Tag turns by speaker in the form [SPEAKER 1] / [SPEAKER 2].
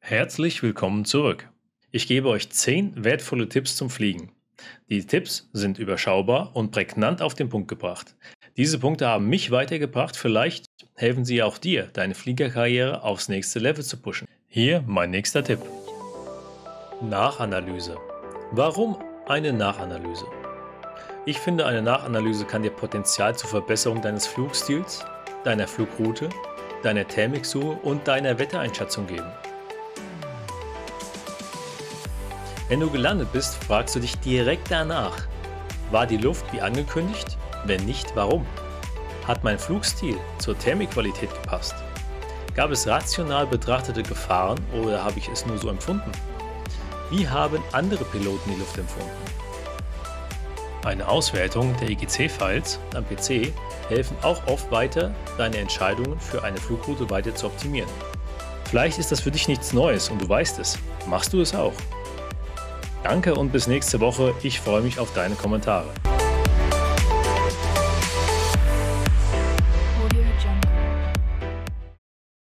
[SPEAKER 1] Herzlich willkommen zurück. Ich gebe euch 10 wertvolle Tipps zum Fliegen. Die Tipps sind überschaubar und prägnant auf den Punkt gebracht. Diese Punkte haben mich weitergebracht, vielleicht helfen sie auch dir, deine Fliegerkarriere aufs nächste Level zu pushen. Hier mein nächster Tipp. Nachanalyse. Warum eine Nachanalyse? Ich finde, eine Nachanalyse kann dir Potenzial zur Verbesserung deines Flugstils, deiner Flugroute, deiner Thermiksuche und deiner Wettereinschätzung geben. Wenn du gelandet bist, fragst du dich direkt danach: War die Luft wie angekündigt? Wenn nicht, warum? Hat mein Flugstil zur Thermikqualität gepasst? Gab es rational betrachtete Gefahren oder habe ich es nur so empfunden? Wie haben andere Piloten die Luft empfunden? Eine Auswertung der EGC-Files am PC helfen auch oft weiter, deine Entscheidungen für eine Flugroute weiter zu optimieren. Vielleicht ist das für dich nichts Neues und du weißt es. Machst du es auch? Danke und bis nächste Woche. Ich freue mich auf deine Kommentare.